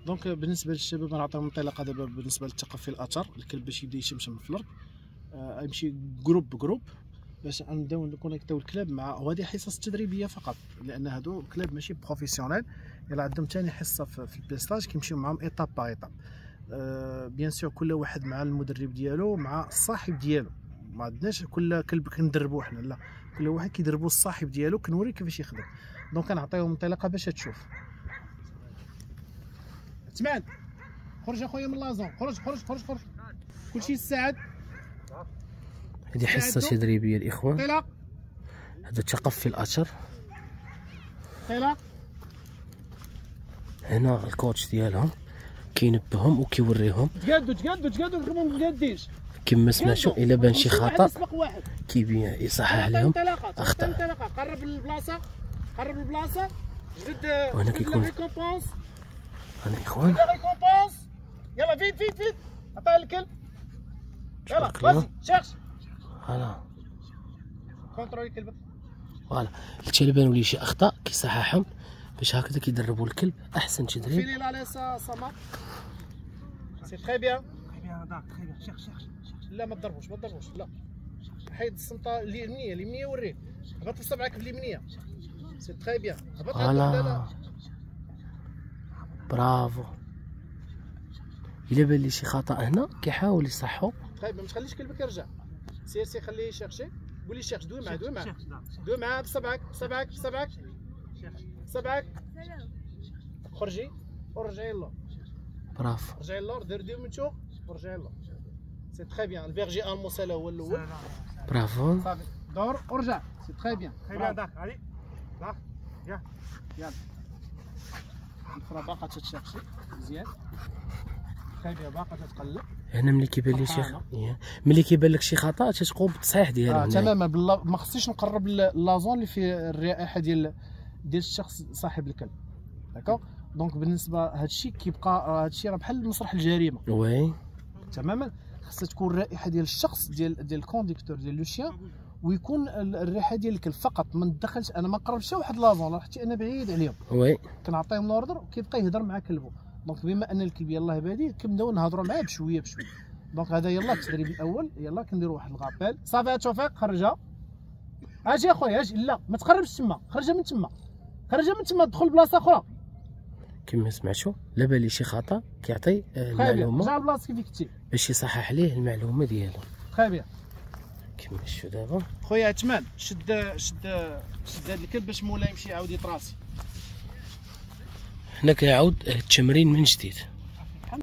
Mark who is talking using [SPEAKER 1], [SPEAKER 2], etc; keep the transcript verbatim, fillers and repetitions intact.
[SPEAKER 1] دونك بالنسبه للشباب نعطيهم انطلاقه دابا بالنسبه للثقافه في الاثر، الكلب باش يبدا يشمشم في الارض، آه يمشي جروب بجروب باش نبداو نكونيكتيو الكلاب مع، وهذه حصص تدريبيه فقط، لان هادو كلاب ماشي بروفيسيونيل، يلا عندهم ثاني حصه في, في البيستاج كيمشيو معاهم ايطاب با ايطاب. آه بيان سور كل واحد مع المدرب ديالو مع الصاحب ديالو، ما عندناش كل كلب كندربو حنا، لا كل واحد كيدربو الصاحب ديالو، كنوريه كيفاش يخدم. دونك كنعطيهم انطلاقه باش تشوف. عثمان خرج اخويا من لازون، خرج خرج خرج خرج كلشي يساعد.
[SPEAKER 2] هذه حصه تدريبيه الاخوان،
[SPEAKER 1] انطلاق.
[SPEAKER 2] هذا الثقف في الاثر.
[SPEAKER 1] انطلاق.
[SPEAKER 2] هنا الكوتش ديالهم كينبههم وكيوريهم.
[SPEAKER 1] تقادوا تقادوا تقادوا نخدموا ما مقاديش
[SPEAKER 2] كما سمعتوا، الا بان شي خطا كيبين يصحح لهم اخطاء.
[SPEAKER 1] انطلاقه قرب للبلاصه، قرب للبلاصه، جبد
[SPEAKER 2] وهنا كيكون
[SPEAKER 1] ريكومبونس.
[SPEAKER 2] هنا اخوان
[SPEAKER 1] ريكومبونس، يلا فيت فيت فيت عطاه الكلب، يلا بس شيرش.
[SPEAKER 2] فوالا
[SPEAKER 1] كونترولي كلبك.
[SPEAKER 2] فوالا حتى الا بانوا ليه شي اخطاء كيصححهم، باش هكذا كيدربوا الكلب احسن تدريب.
[SPEAKER 1] فيني لا لا سا سما سي تري بيان تري بيان هذاك تري بيان. شيخ شيخ لا ما تضربوش ما تضربوش، لا حيد السمطه اليمنيه اليمنيه وريه، هبط بصبعك في اليمنيه. سي تري بيان، هبط. لا لا
[SPEAKER 2] برافو. الا بان لي شي خطا هنا كيحاول يصحو.
[SPEAKER 1] طيب ما تخليش كلبك يرجع، سير سير خليه يشيرشي، قول لي شيرش، دوي معاه دوي معاه دوي معاه بصبعك بصبعك بصبعك بصبعك. خرجي ورجعي للور.
[SPEAKER 2] برافو.
[SPEAKER 1] رجعي للور، دير دير من شوق ورجعي للور. سي تري بيان. الفيرجي الموس هذا هو الاول.
[SPEAKER 2] برافو.
[SPEAKER 1] صافي دور ورجع. سي تري بيان. تري بيان داك علي داك يا يلا. الاخرى باقا تتشرشي مزيان. تري بيان باقا تتقلب.
[SPEAKER 2] هنا ملي كيبان لي شي ملي كيبان لك شي خطا تتقوم بالتصحيح ديالها.
[SPEAKER 1] آه تماما. بالله ما خصنيش نقرب لازون اللي في الرائحه ديال ديال الشخص صاحب الكلب. داكوغ. دونك بالنسبه هادشي كيبقى هادشي راه بحال مسرح الجريمه.
[SPEAKER 2] وي
[SPEAKER 1] تماما. خاصها تكون الرائحه ديال الشخص ديال ديال الكونديكتور ديال لو شيان، ويكون الريحه ديال الكلب فقط. ما ندخلش انا، ما نقربش حتى واحد لازون حتى انا بعيد عليهم. وي كنعطيهم الاوردر وكيبقى يهضر مع كلبو. دونك بما ان الكلب يلاه بادي كنبداو نهضروا معاه بشويه بشويه. دونك هذا يلاه التدريب الاول. يلاه كنديروا واحد الغابيل. صافي توفيق خرجها. اجي اخويا اجي. لا ما تقربش تما، خرجها من تما، خرجها من تما، دخل بلاصه اخرى. كما سمعتوا لا بان لي شي خطا كيعطي المعلومه، رجع لبلاصتك كيف كنتي باش يصحح ليه المعلومه ديالو. تري بيان. كما شفتوا دابا خويا عثمان، شد شد شد هذا الكلب باش مولاي يمشي يعاود يطراسي.
[SPEAKER 2] هنا كيعاود التمرين من جديد.